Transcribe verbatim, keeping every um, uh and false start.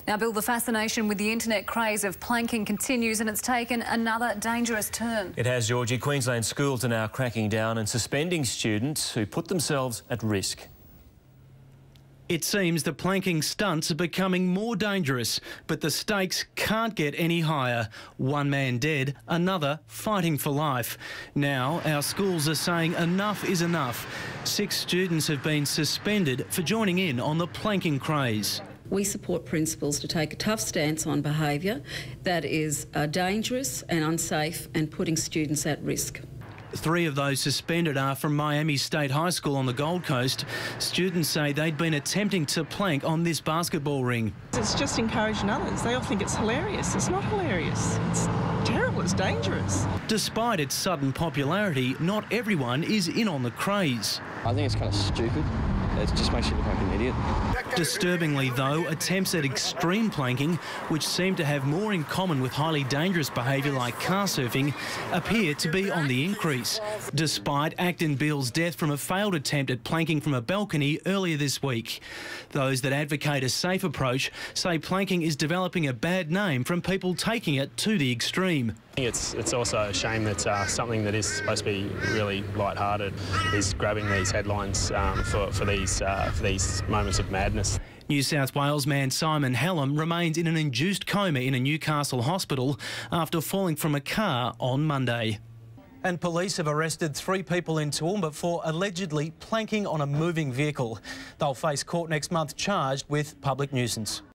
Now, Bill, the fascination with the internet craze of planking continues, and it's taken another dangerous turn. It has, Georgie. Queensland schools are now cracking down and suspending students who put themselves at risk. It seems the planking stunts are becoming more dangerous, but the stakes can't get any higher. One man dead, another fighting for life. Now our schools are saying enough is enough. Six students have been suspended for joining in on the planking craze. We support principals to take a tough stance on behaviour that is uh, dangerous and unsafe and putting students at risk. Three of those suspended are from Miami State High School on the Gold Coast. Students say they'd been attempting to plank on this basketball ring. It's just encouraging others. They all think it's hilarious. It's not hilarious. It's terrible. It's dangerous. Despite its sudden popularity, not everyone is in on the craze. I think it's kind of stupid. It just makes you look like an idiot. Disturbingly, though, attempts at extreme planking, which seem to have more in common with highly dangerous behaviour like car surfing, appear to be on the increase, despite Acton Bill's death from a failed attempt at planking from a balcony earlier this week. Those that advocate a safe approach say planking is developing a bad name from people taking it to the extreme. It's, it's also a shame that uh, something that is supposed to be really light-hearted is grabbing these headlines um, for, for, these, uh, for these moments of madness. New South Wales man Simon Hallam remains in an induced coma in a Newcastle hospital after falling from a car on Monday. And police have arrested three people in Toowoomba for allegedly planking on a moving vehicle. They'll face court next month charged with public nuisance.